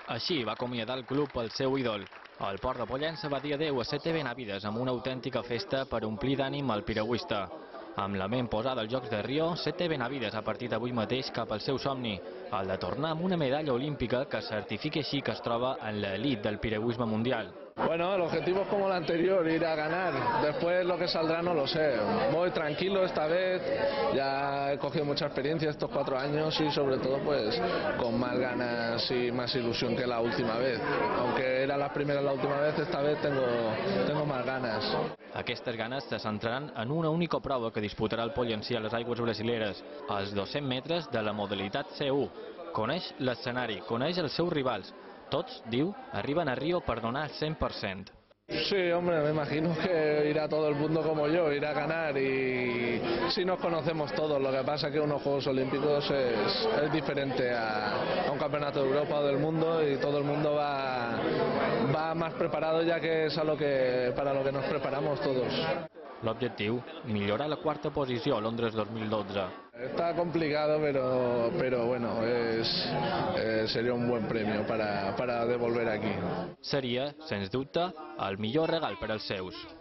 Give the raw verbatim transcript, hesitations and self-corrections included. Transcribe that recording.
Així va acomiadar el club el seu ídol. El Port de Pollença va dir adeu a Sete Benavides amb una autèntica festa per omplir d'ànim el piragüista. Amb la ment posada als Jocs de Rio, Sete Benavides ha partit avui mateix cap al seu somni, el de tornar amb una medalla olímpica que certifiqui així que es troba en l'elit del piragüisme mundial. Bueno, el objetivo es como el anterior, ir a ganar. Después lo que saldrá no lo sé. Voy tranquilo esta vez, ya he cogido mucha experiencia estos cuatro años y sobre todo pues con más ganas y más ilusión que la última vez. Aunque era la primera la última vez, esta vez tengo, tengo más ganas. Aquestes ganes se centraran en una única prova que disputarà el pollencí a les aigües brasileres, als dos-cents metres de la modalitat C u. Coneix l'escenari, coneix els seus rivals. Tots, diu, arriben a Rio per donar el cent per cent. Sí, hombre, me imagino que irá todo el mundo como yo, irá a ganar y sí nos conocemos todos. Lo que pasa es que unos Juegos Olímpicos es, es diferente a, a un Campeonato de Europa o del mundo y todo el mundo va, va más preparado ya que es a lo que, para lo que nos preparamos todos. L'objectiu, millorar la quarta posició a Londres dos mil dotze. Está complicado, pero, pero bueno, es, eh, sería un buen premio para, para devolver aquí. Seria, sens dubte, el millor regal per als seus.